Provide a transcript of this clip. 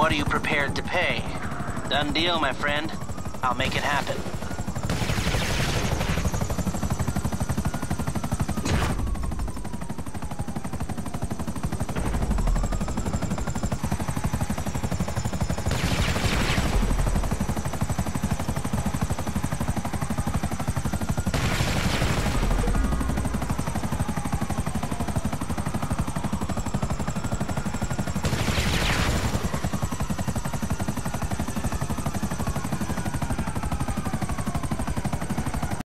what are you prepared to pay? Done deal, my friend. I'll make it happen.